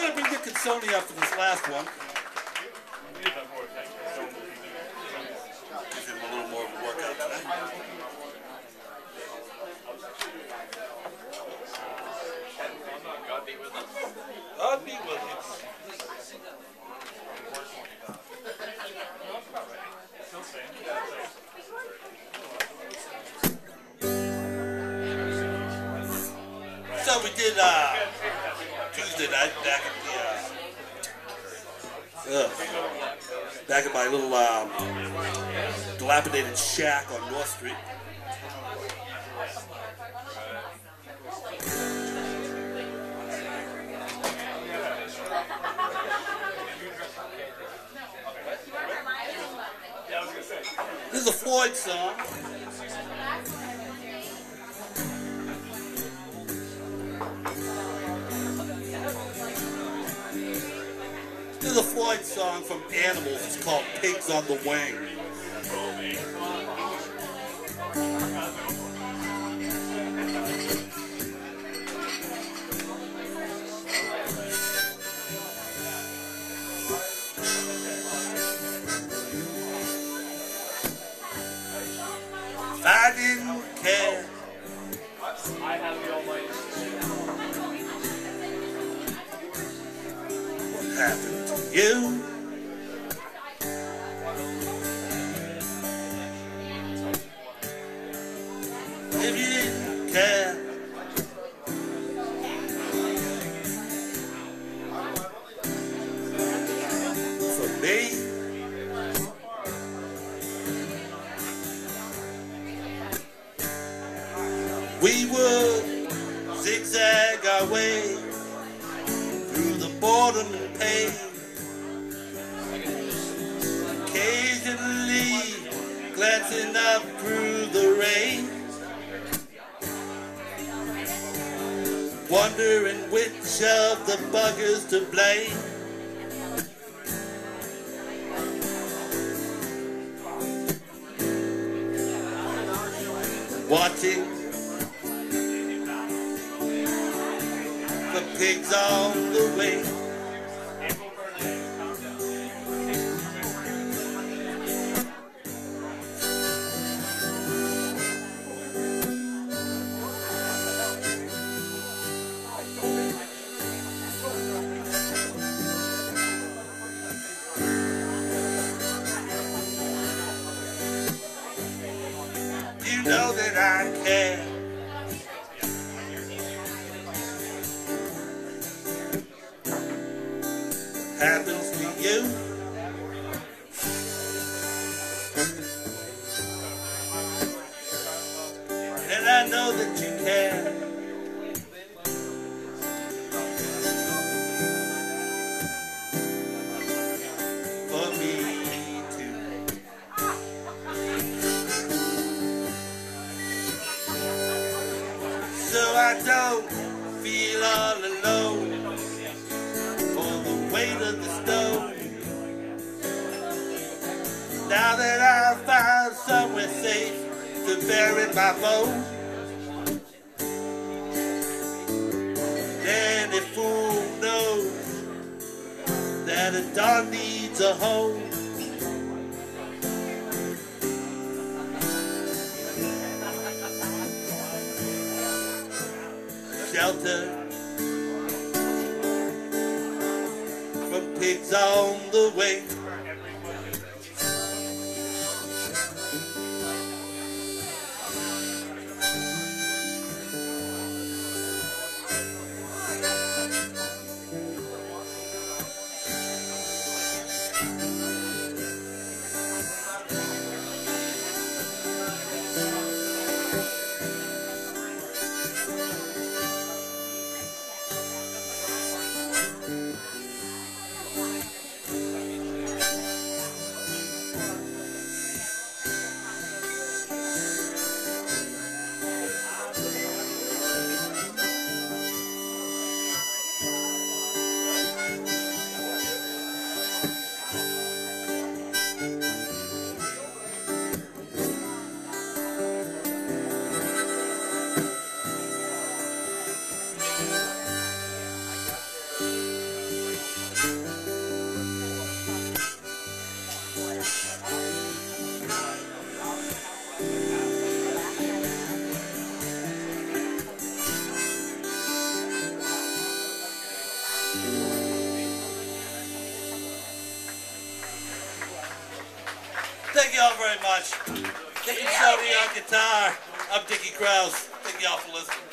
going to bring the Consone up for this last one. Give him a little more of a workout tonight. God be with us. God be with us. So we did Tuesday night back at my little dilapidated shack on North Street. This is a Floyd song. This is a Floyd song from Animals. It's called Pigs on the Wing. I didn't care. I have the almighty. What happened to you? If you didn't care. For me. We would zigzag our way through the boredom and pain, occasionally glancing up through the rain, wondering which of the buggers to blame. Watching the pigs on the wing. You know that I care. Happens to you. And I know that you care. For me too. So I don't feel all alone. Weight of the stone. Now that I've found somewhere safe to bury my bones, any fool knows that a dog needs a home. Shelter from pigs on the wing. Thank you all very much. Dicky Consone on guitar. I'm Dicky Kraus. Thank you all for listening.